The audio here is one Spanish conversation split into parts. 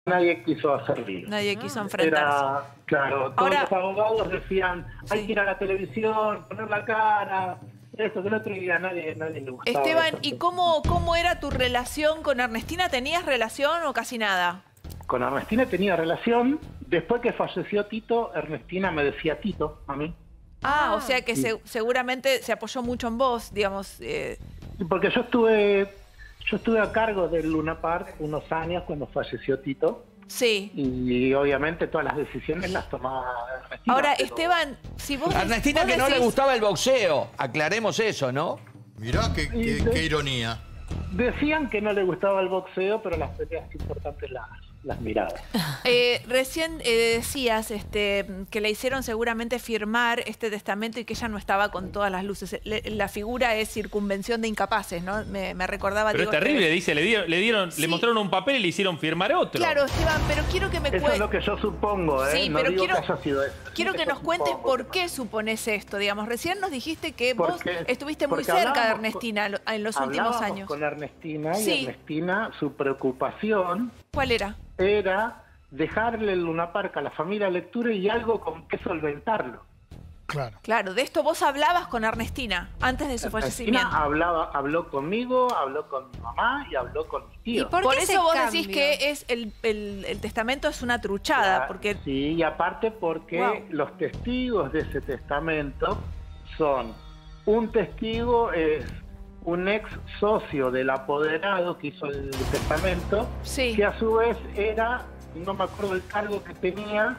nadie quiso hacer lío. Nadie quiso enfrentarse. Claro, todos los abogados decían, hay que ir a la televisión, poner la cara, eso, que el otro día nadie le gustaba. Esteban, eso. ¿y cómo era tu relación con Ernestina? ¿Tenías relación o casi nada? Con Ernestina tenía relación. Después que falleció Tito, Ernestina me decía Tito a mí. O sea que seguramente se apoyó mucho en vos, digamos. Porque yo estuve a cargo del Luna Park unos años cuando falleció Tito. Sí. Y obviamente todas las decisiones las tomaba Ernestina. Ahora, Esteban, si vos... Ernestina que no le gustaba el boxeo. Aclaremos eso, ¿no? Mirá qué ironía. Decían que no le gustaba el boxeo, pero las peleas importantes las miraba. Recién decías que le hicieron seguramente firmar este testamento y que ella no estaba con todas las luces. La figura es circunvención de incapaces, ¿no? Me recordaba... Pero es terrible, dice, le mostraron un papel y le hicieron firmar otro. Claro, Esteban, pero quiero que me cuentes... Eso es lo que yo supongo, ¿eh? Sí, no pero digo que haya sido eso. Quiero que nos cuentes por qué supones esto. Digamos, recién nos dijiste que vos estuviste muy cerca de Ernestina en los últimos años. Con Ernestina Sí. y Ernestina, su preocupación... ¿Cuál era? Era dejarle el Luna Park a la familia Lecture y algo con que solventarlo. Claro, de esto vos hablabas con Ernestina antes de su fallecimiento. Habló conmigo, habló con mi mamá y habló con mi tío. Por eso vos decís que es el testamento es una truchada. Porque... Sí, y aparte porque los testigos de ese testamento son... Un testigo es un ex socio del apoderado que hizo el testamento, que a su vez era, no me acuerdo el cargo que tenía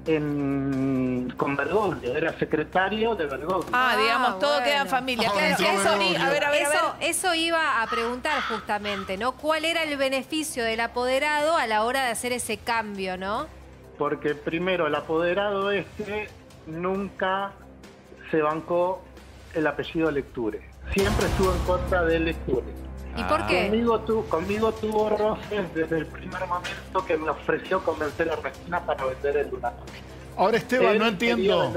con Bergoglio, era secretario de Bergoglio. Digamos, todo queda en familia. Eso iba a preguntar justamente, ¿no? ¿Cuál era el beneficio del apoderado a la hora de hacer ese cambio, no? Porque primero el apoderado nunca se bancó el apellido Lecture. Siempre estuvo en contra de Lecture. ¿Y por qué? Conmigo tuvo roces desde el primer momento que me ofreció convencer a Ernestina para vender el Luna Park. Ahora, Esteban, no entiendo,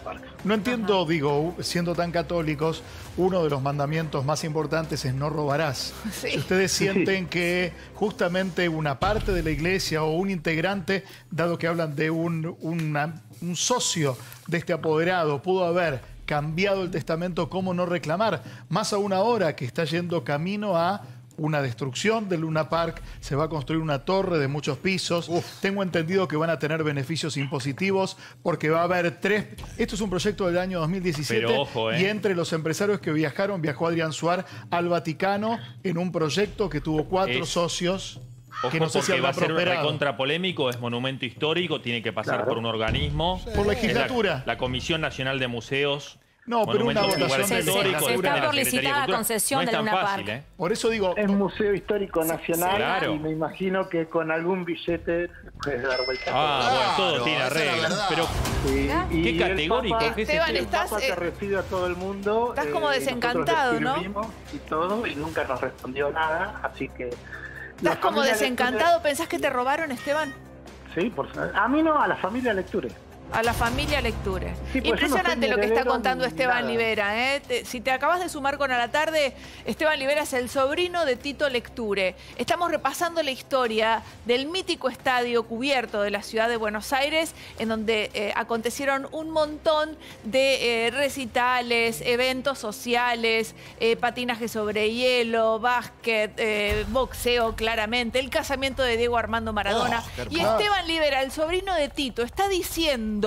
siendo tan católicos, uno de los mandamientos más importantes es no robarás. Si ustedes sienten que justamente una parte de la iglesia o un integrante, dado que hablan de un socio de este apoderado, pudo haber cambiado el testamento, ¿cómo no reclamar? Más aún ahora que está yendo camino a una destrucción del Luna Park, se va a construir una torre de muchos pisos. Tengo entendido que van a tener beneficios impositivos porque va a haber esto es un proyecto del año 2017. Pero ojo, y entre los empresarios que viajó Adrián Suar al Vaticano en un proyecto que tuvo 4 socios. Que no sé si va a ser recontra polémico, es monumento histórico, tiene que pasar por un organismo. Por legislatura. La Comisión Nacional de Museos. No, pero una votación históricos. Está por licitar la concesión del Luna Park. Por eso digo... Es Museo Histórico Nacional y me imagino que con algún billete puede dar vuelta. Bueno, todo tiene arreglo. Pero qué categórico. Esteban, el Papa que recibe a todo el mundo. Estás como desencantado, ¿no? Y todo, y nunca nos respondió nada, así que... ¿Estás como desencantado? ¿Pensás que te robaron, Esteban? Sí, a mí no, a la familia Lecture. A la familia Lecture. Sí, pues impresionante lo que está contando Esteban nada. Livera. Si te acabas de sumar con A la Tarde, Esteban Livera es el sobrino de Tito Lecture. Estamos repasando la historia del mítico estadio cubierto de la ciudad de Buenos Aires, en donde acontecieron un montón de recitales, eventos sociales, patinaje sobre hielo, básquet, boxeo claramente, el casamiento de Diego Armando Maradona. Y Esteban Livera, el sobrino de Tito, está diciendo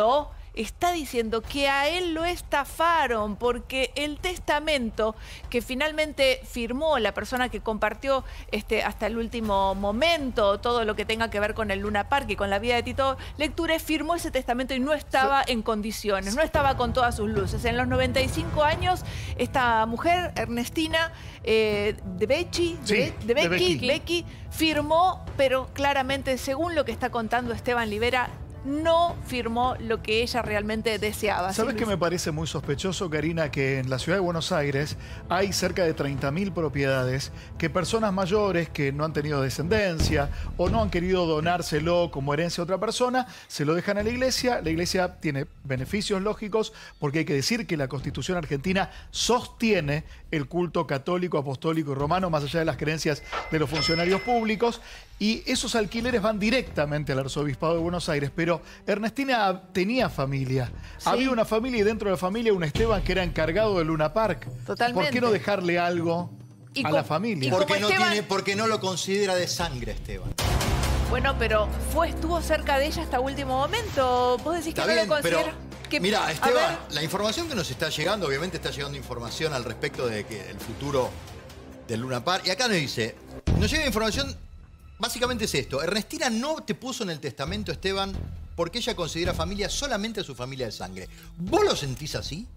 que a él lo estafaron porque el testamento que finalmente firmó la persona que compartió hasta el último momento todo lo que tenga que ver con el Luna Park y con la vida de Tito Lecture, firmó ese testamento y no estaba en condiciones, no estaba con todas sus luces. En los 95 años, esta mujer, Ernestina Becky, firmó, pero claramente, según lo que está contando Esteban Livera, no firmó lo que ella realmente deseaba. ¿Sabes qué me parece muy sospechoso, Karina? Que en la ciudad de Buenos Aires hay cerca de 30.000 propiedades que personas mayores que no han tenido descendencia o no han querido donárselo como herencia a otra persona, se lo dejan a la iglesia. La iglesia tiene beneficios lógicos porque hay que decir que la Constitución argentina sostiene el culto católico, apostólico y romano, más allá de las creencias de los funcionarios públicos, y esos alquileres van directamente al Arzobispado de Buenos Aires. Pero Ernestina tenía familia. Sí. Había una familia y dentro de la familia un Esteban que era encargado del Luna Park. Totalmente. ¿Por qué no dejarle algo a la familia? Porque no lo considera de sangre, Esteban. Bueno, pero estuvo cerca de ella hasta último momento. ¿Vos decís que no lo considera? Mira, Esteban, la información que nos está llegando, obviamente está llegando información al respecto de que el futuro del Luna Park. Y acá nos dice, nos llega información, básicamente es esto. Ernestina no te puso en el testamento, Esteban, porque ella considera familia solamente a su familia de sangre. ¿Vos lo sentís así?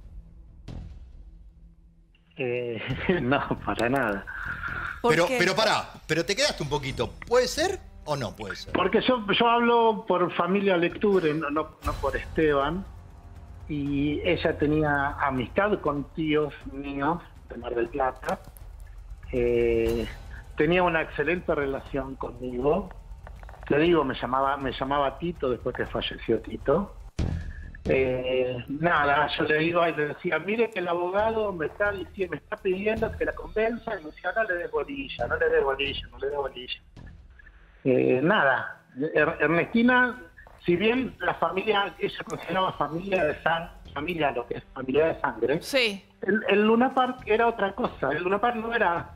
No, para nada. Pero te quedaste un poquito. ¿Puede ser o no puede ser? Porque yo hablo por familia Lecture, no por Esteban. Y ella tenía amistad con tíos míos de Mar del Plata. Tenía una excelente relación conmigo. Te digo, me llamaba Tito después que falleció Tito. Nada, yo le iba y le decía, mire que el abogado me está pidiendo que la convenza, y me decía, no le des bolilla. Nada, Ernestina, si bien la familia, ella consideraba familia de familia, lo que es familia de sangre, sí. El Luna Park era otra cosa. El Luna Park no era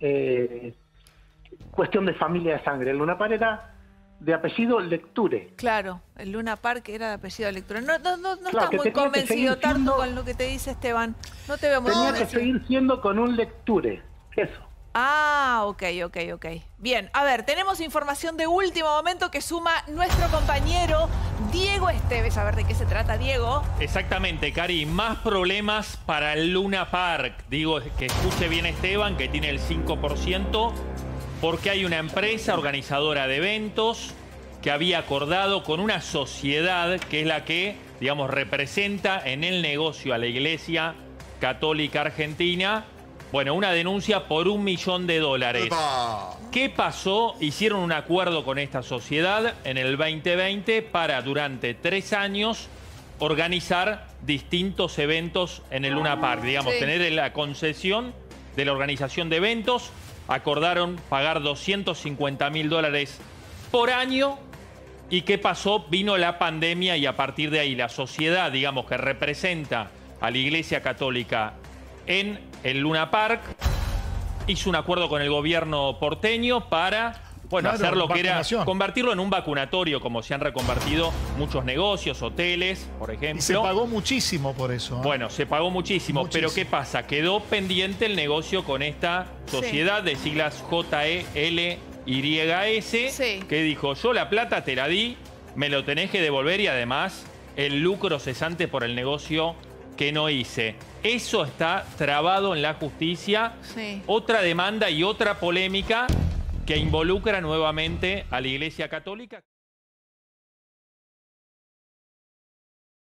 cuestión de familia de sangre. El Luna Park era de apellido Lecture. Claro, el Luna Park era de apellido Lecture. No claro, estás muy convencido tanto con lo que te dice Esteban. No te veo muy convencido. Tenía que seguir siendo con un Lecture. Eso. Ah, ok. Bien, a ver, tenemos información de último momento que suma nuestro compañero Diego Esteves. A ver de qué se trata, Diego. Exactamente, Cari. Más problemas para el Luna Park. Digo, que escuche bien Esteban, que tiene el 5%, porque hay una empresa organizadora de eventos que había acordado con una sociedad que es la que, digamos, representa en el negocio a la Iglesia Católica Argentina. Bueno, una denuncia por $1 millón. ¡Epa! ¿Qué pasó? Hicieron un acuerdo con esta sociedad en el 2020 para, durante 3 años, organizar distintos eventos en el Luna Park. Digamos, tener la concesión de la organización de eventos. Acordaron pagar $250.000 por año. ¿Y qué pasó? Vino la pandemia y a partir de ahí la sociedad, digamos, que representa a la Iglesia Católica en el Luna Park, hizo un acuerdo con el gobierno porteño para, bueno, hacer lo que era, convertirlo en un vacunatorio, como se han reconvertido muchos negocios, hoteles, por ejemplo. Y se pagó muchísimo por eso. Bueno, se pagó muchísimo, pero ¿qué pasa? Quedó pendiente el negocio con esta sociedad de siglas JELYS, que dijo, yo la plata te la di, me lo tenés que devolver y además el lucro cesante por el negocio que no hice. Eso está trabado en la justicia. Sí. Otra demanda y otra polémica que involucra nuevamente a la Iglesia Católica.